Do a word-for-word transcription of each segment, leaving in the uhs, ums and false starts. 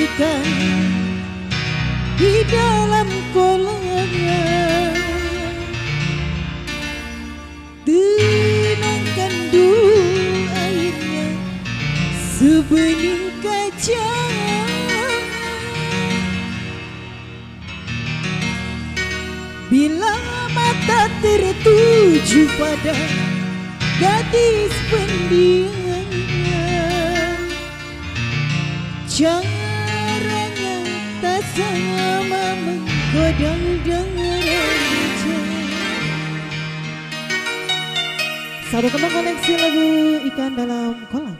ikan di dalam kolamnya. Tenangkan dulu airnya sebening kaca. Bila mata tertuju pada gadis pendiamnya, caranya tak sama menggoda dengan raja. Satu tembang koneksi lagu Ikan Dalam Kolam.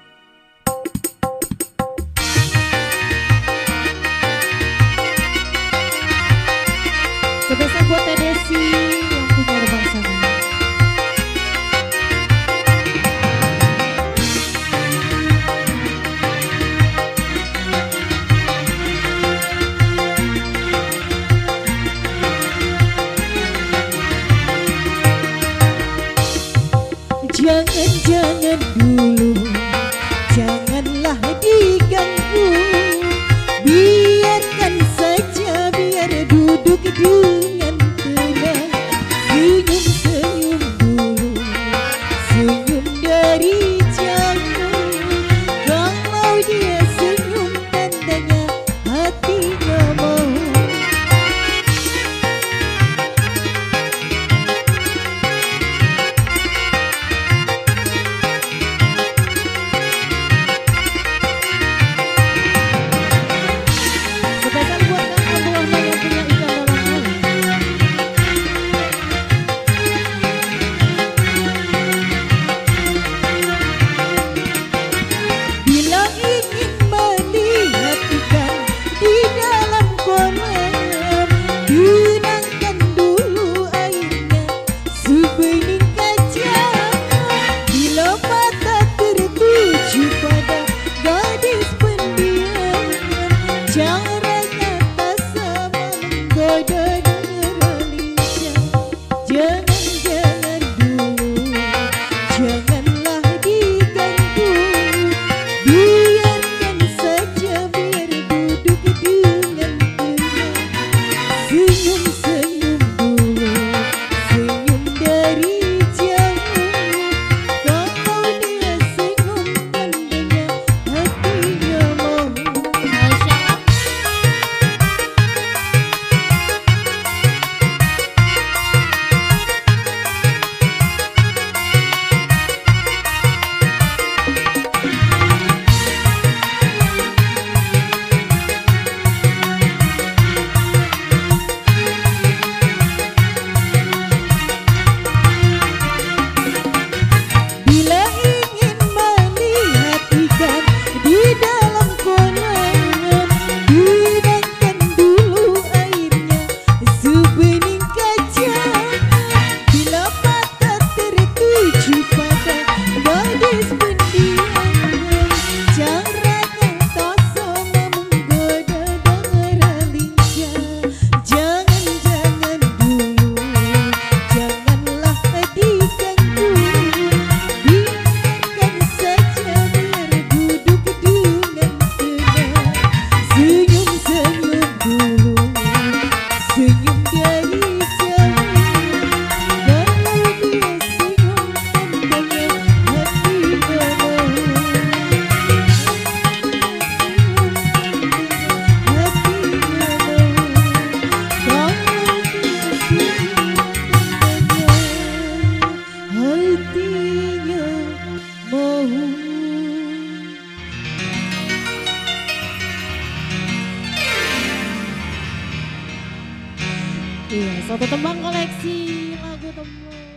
Spesial buat Teh Desi yang punya bangsanya. Jangan-jangan dulu, janganlah diganggu. Biarkan saja, biar duduk dengan tenang. Senyum-senyum dulu, senyum dari jauh. Kalau dia senyum tandanya hatinya mau. Caranya tak sama menggoda dengan lincah. Jangan-jangan dulu, janganlah diganggu. Biarkan saja, biar duduk dengan tenang. Senyum-senyum dulu, senyum dari jauh. Kalau dia senyum tandanya hatinya mau. Iya, satu tembang koleksi lagu tembang.